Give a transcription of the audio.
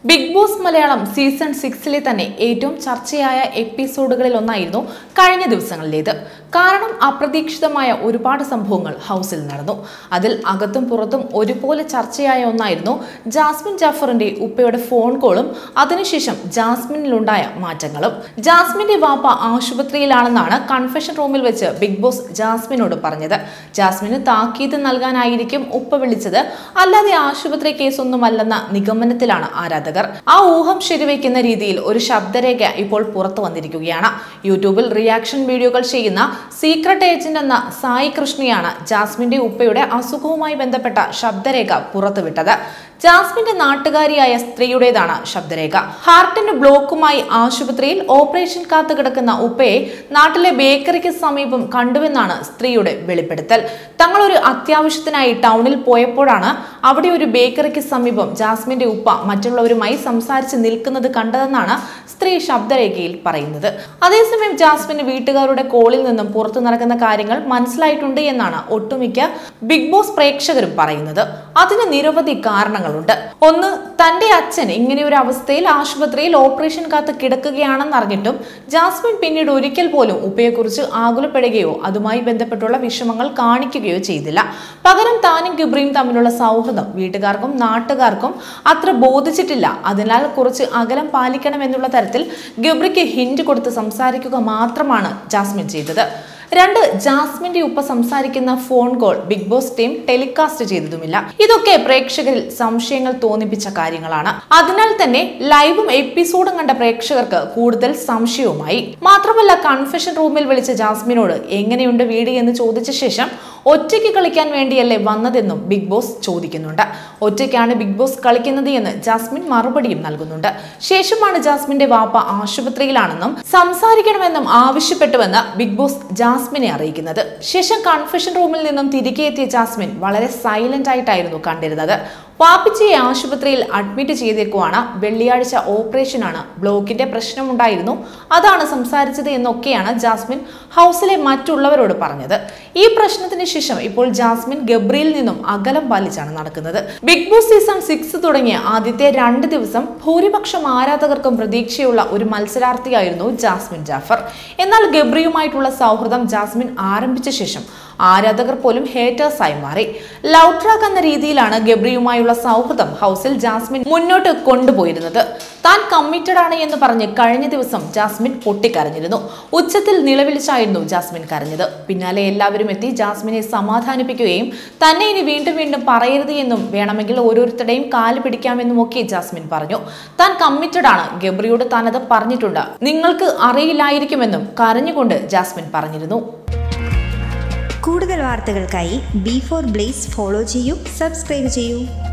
Big Boss Malayalam season 6-ലെ തന്നെ ഏറ്റവും ചർച്ചയായ എപ്പിസോഡുകളിൽ ഒന്നായിരുന്നു കഴിഞ്ഞ ദിവസങ്ങളിലേത്. കാരണം അപ്രതീക്ഷിതമായ ഒരുപാട് സംഭവങ്ങൾ ഹൗസിൽ നടന്നു. അതിൽ അകത്തും പുറത്തും ഒരുപോലെ ചർച്ചയായ ഒന്നായിരുന്നു ജാസ്മിൻ ജാഫറിന്റെ ഉപ്പയുടെ ഫോൺ കോളും അതിനുശേഷം ജാസ്മിനിലുണ്ടായ മാറ്റങ്ങളും. ജാസ്മിന്റെ വാപ്പ ആശുപത്രിയിലാണെന്നാണ് കൺഫെഷൻ റൂമിൽ വെച്ച് ബിഗ് ബോസ് ജാസ്മിനോട് പറഞ്ഞത്. ജാസ്മിന് താക്കീത് നൽകാനായിരിക്കും ഉപ്പ വിളിച്ചത്, അല്ലാതെ ആശുപത്രി കേസൊന്നുമല്ലെന്ന നിഗമനത്തിലാണ് ആരാധകർ. ആ ഊഹം ശരിവയ്ക്കുന്ന രീതിയിൽ ഒരു ശബ്ദരേഖ ഇപ്പോൾ പുറത്തു വന്നിരിക്കുകയാണ്. യൂട്യൂബിൽ റിയാക്ഷൻ വീഡിയോകൾ ചെയ്യുന്ന സീക്രട്ട് ഏജന്റ് എന്ന സായി കൃഷ്ണയാണ് ജാസ്മിന്റെ ഉപ്പയുടെ അസുഖവുമായി ബന്ധപ്പെട്ട ശബ്ദരേഖ പുറത്തുവിട്ടത്. ജാസ്മിന്റെ നാട്ടുകാരിയായ സ്ത്രീയുടേതാണ് ശബ്ദരേഖ. ഹാർട്ടിന് ബ്ലോക്കുമായി ആശുപത്രിയിൽ ഓപ്പറേഷൻ കാത്തു കിടക്കുന്ന ഉപ്പയെ നാട്ടിലെ ബേക്കറിക്ക് സമീപം കണ്ടുവെന്നാണ് സ്ത്രീയുടെ വെളിപ്പെടുത്തൽ. തങ്ങളൊരു അത്യാവശ്യത്തിനായി ടൗണിൽ പോയപ്പോഴാണ് അവിടെ ഒരു ബേക്കറിക്ക് സമീപം ജാസ്മിന്റെ ഉപ്പ മറ്റുള്ളവരുമായി സംസാരിച്ച് നിൽക്കുന്നത് കണ്ടതെന്നാണ് സ്ത്രീ ശബ്ദരേഖയിൽ പറയുന്നത്. അതേസമയം ജാസ്മിന് വീട്ടുകാരുടെ കോളിൽ നിന്നും പുറത്തു നടക്കുന്ന കാര്യങ്ങൾ മനസ്സിലായിട്ടുണ്ട് എന്നാണ് ഒട്ടുമിക്ക ബിഗ് ബോസ് പ്രേക്ഷകരും പറയുന്നത്. അതിന് നിരവധി കാരണങ്ങളുണ്ട്. ഒന്ന്, തന്റെ അച്ഛൻ ഇങ്ങനെ ഒരു അവസ്ഥയിൽ ആശുപത്രിയിൽ ഓപ്പറേഷൻ കാത്ത് കിടക്കുകയാണെന്നറിഞ്ഞിട്ടും ജാസ്മിൻ പിന്നീട് ഒരിക്കൽ പോലും ഉപ്പയെക്കുറിച്ച് ആകുലപ്പെടുകയോ അതുമായി ബന്ധപ്പെട്ടുള്ള വിഷമങ്ങൾ കാണിക്കുകയോ ചെയ്തില്ല. പകരം താനും ഗബ്രിയും തമ്മിലുള്ള സൗഹൃദം വീട്ടുകാർക്കും നാട്ടുകാർക്കും അത്ര ബോധിച്ചിട്ടില്ല. അതിനാൽ കുറച്ച് അകലം പാലിക്കണമെന്നുള്ള തരത്തിൽ ഗബ്രിക്ക് ഹിന്റ് കൊടുത്ത് സംസാരിക്കുക മാത്രമാണ് ജാസ്മിൻ ചെയ്തത്. 2, ജാസ്മിന്റെ ഉപ്പ സംസാരിക്കുന്ന phone call Bigg Boss team telecast ചെയ്തതുമില്ല. ഇതൊക്കെ പ്രേക്ഷകരിൽ സംശയങ്ങൾ തോന്നിപ്പിച്ച കാര്യങ്ങളാണ്. അതിനാൽ തന്നെ ലൈവും എപ്പിസോഡും കണ്ട പ്രേക്ഷകർക്ക് കൂടുതൽ സംശയവുമായി. മാത്രമല്ല, കൺഫെഷൻ റൂമിൽ വിളിച്ച ജാസ്മിനോട് എങ്ങനെയുണ്ട് വീട് എന്ന് ചോദിച്ച ശേഷം ഒറ്റയ്ക്ക് കളിക്കാൻ വേണ്ടിയല്ലേ വന്നതെന്നും ബിഗ് ബോസ് ചോദിക്കുന്നുണ്ട്. ഒറ്റയ്ക്കാണ് ബിഗ് ബോസ് കളിക്കുന്നത് എന്ന് ജാസ്മിൻ മറുപടിയും നൽകുന്നുണ്ട്. ശേഷമാണ് ജാസ്മിന്റെ വാപ്പ ആശുപത്രിയിലാണെന്നും സംസാരിക്കണമെന്നും ആവശ്യപ്പെട്ടുവെന്ന് ബിഗ് ബോസ് ജാസ്മിനെ അറിയിക്കുന്നത്. ശേഷം കൺഫെഷൻ റൂമിൽ നിന്നും തിരികെ എത്തിയ ജാസ്മിൻ വളരെ സൈലന്റ് ആയിട്ടായിരുന്നു കണ്ടിരുന്നത്. വാപ്പിച്ചിയെ ആശുപത്രിയിൽ അഡ്മിറ്റ് ചെയ്തേക്കുവാണ്. വെള്ളിയാഴ്ച ഓപ്പറേഷനാണ്, ബ്ലോക്കിന്റെ പ്രശ്നമുണ്ടായിരുന്നു, അതാണ് സംസാരിച്ചത് എന്നൊക്കെയാണ് ജാസ്മിൻ ഹൗസിലെ മറ്റുള്ളവരോട് പറഞ്ഞത്. ഈ പ്രശ്നത്തിന് ശേഷം ഇപ്പോൾ ജാസ്മിൻ ഗബ്രിയിൽ നിന്നും അകലം പാലിച്ചാണ് നടക്കുന്നത്. ബിഗ് ബോസ് സീസൺ 6 തുടങ്ങിയ ആദ്യത്തെ 2 ദിവസം ഭൂരിപക്ഷം ആരാധകർക്കും പ്രതീക്ഷയുള്ള ഒരു മത്സരാർത്ഥിയായിരുന്നു ജാസ്മിൻ ജാഫർ. എന്നാൽ ഗബ്രിയുമായിട്ടുള്ള സൗഹൃദം ജാസ്മിൻ ആരംഭിച്ച ശേഷം ആരാധകർ പോലും ഹേറ്റേഴ്സായി മാറി. ലവ് ട്രാക്ക് എന്ന രീതിയിലാണ് ഗബ്രിയുമായുള്ള സൗഹൃദം ഹൗസിൽ ജാസ്മിൻ മുന്നോട്ട് കൊണ്ടുപോയിരുന്നത്. താൻ കമ്മിറ്റഡ് ആണ് എന്ന് പറഞ്ഞ് കഴിഞ്ഞ ദിവസം ജാസ്മിൻ പൊട്ടിക്കരഞ്ഞിരുന്നു. ഉച്ചത്തിൽ നിലവിളിച്ചായിരുന്നു ജാസ്മിൻ കരഞ്ഞത്. പിന്നാലെ എല്ലാവരും എത്തി ജാസ്മിനെ സമാധാനിപ്പിക്കുകയും തന്നെ ഇനി വീണ്ടും വീണ്ടും പറയരുത് എന്നും വേണമെങ്കിൽ ഓരോരുത്തരുടെയും കാല് പിടിക്കാമെന്നും ഒക്കെ ജാസ്മിൻ പറഞ്ഞു. താൻ കമ്മിറ്റഡ് ആണ്, ഗബ്രിയോട് താൻ അത് പറഞ്ഞിട്ടുണ്ട്, നിങ്ങൾക്ക് അറിയില്ലായിരിക്കുമെന്നും കരഞ്ഞുകൊണ്ട് ജാസ്മിൻ പറഞ്ഞിരുന്നു. കൂടുതൽ വാർത്തകൾക്കായി B4 Blaze ഫോളോ ചെയ്യൂ, സബ്സ്ക്രൈബ് ചെയ്യൂ.